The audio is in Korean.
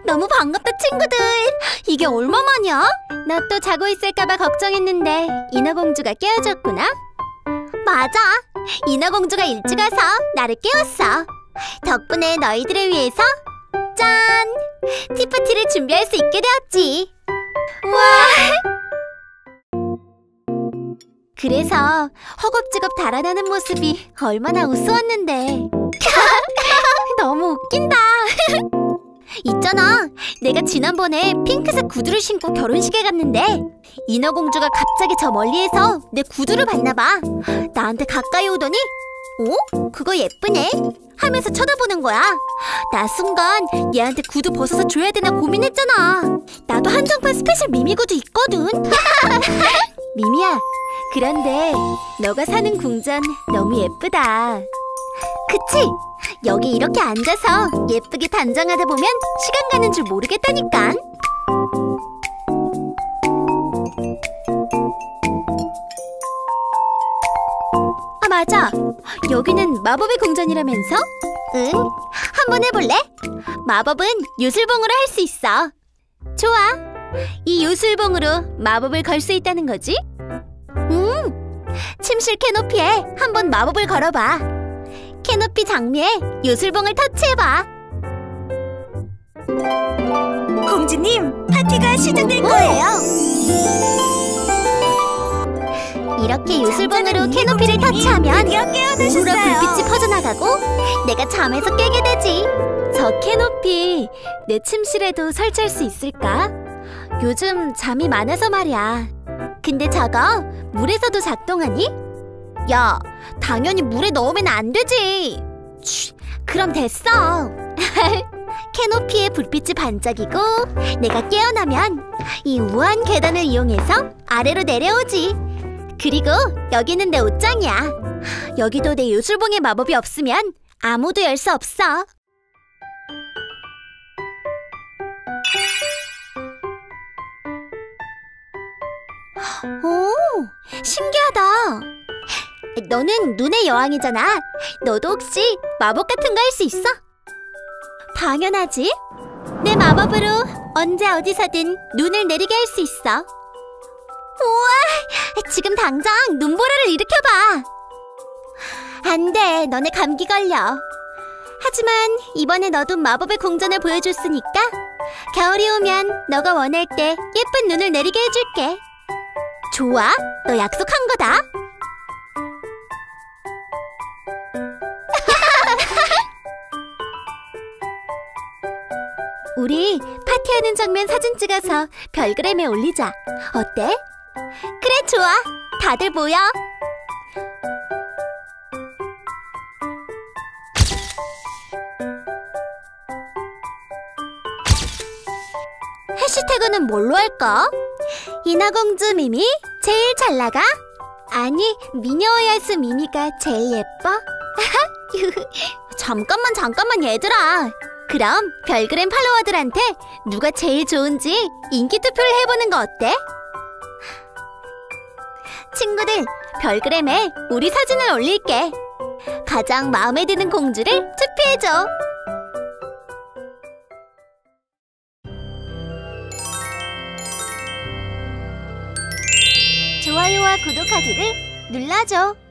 너무 반갑다, 친구들. 이게 얼마만이야? 너 또 자고 있을까봐 걱정했는데 인어공주가 깨워줬구나. 맞아. 인어공주가 일찍 와서 나를 깨웠어. 덕분에 너희들을 위해서 짠! 티파티를 준비할 수 있게 되었지. 와! 그래서 허겁지겁 달아나는 모습이 얼마나 우스웠는데. 너무 웃긴다. 있잖아, 내가 지난번에 핑크색 구두를 신고 결혼식에 갔는데 인어공주가 갑자기 저 멀리에서 내 구두를 봤나봐. 나한테 가까이 오더니 그거 예쁘네? 하면서 쳐다보는 거야. 나 순간 얘한테 구두 벗어서 줘야 되나 고민했잖아. 나도 한정판 스페셜 미미 구두 있거든. 미미야, 그런데 너가 사는 궁전 너무 예쁘다. 그치? 여기 이렇게 앉아서 예쁘게 단장하다 보면 시간 가는 줄 모르겠다니까. 아, 맞아. 여기는 마법의 궁전이라면서? 응, 한번 해볼래? 마법은 요술봉으로 할 수 있어. 좋아. 이 요술봉으로 마법을 걸 수 있다는 거지? 침실 캐노피에 한번 마법을 걸어봐. 캐노피 장미에 요술봉을 터치해봐. 공주님, 파티가 시작될 거예요. 이렇게 요술봉으로 캐노피를 터치하면 드디어 깨어드셨어요. 오로라 불빛이 퍼져나가고 내가 잠에서 깨게 되지. 저 캐노피 내 침실에도 설치할 수 있을까? 요즘 잠이 많아서 말이야. 근데 저거 물에서도 작동하니? 야, 당연히 물에 넣으면 안 되지. 그럼 됐어. 캐노피에 불빛이 반짝이고 내가 깨어나면 이 우아한 계단을 이용해서 아래로 내려오지. 그리고 여기는 내 옷장이야. 여기도 내 요술봉의 마법이 없으면 아무도 열 수 없어. 오, 신기하다. 너는 눈의 여왕이잖아. 너도 혹시 마법 같은 거 할 수 있어? 당연하지. 내 마법으로 언제 어디서든 눈을 내리게 할 수 있어. 우와, 지금 당장 눈보라를 일으켜봐. 안 돼, 너네 감기 걸려. 하지만 이번에 너도 마법의 궁전을 보여줬으니까 겨울이 오면 너가 원할 때 예쁜 눈을 내리게 해줄게. 좋아, 너 약속한 거다. 우리 파티하는 장면 사진 찍어서 별그램에 올리자. 어때? 그래, 좋아. 다들 모여. 해시태그는 뭘로 할까? 인어공주 미미 제일 잘 나가? 아니, 미녀와야스 미미가 제일 예뻐? 잠깐만 얘들아. 그럼 별그램 팔로워들한테 누가 제일 좋은지 인기 투표를 해보는 거 어때? 친구들, 별그램에 우리 사진을 올릴게. 가장 마음에 드는 공주를 투표해줘. 좋아요와 구독하기를 눌러줘.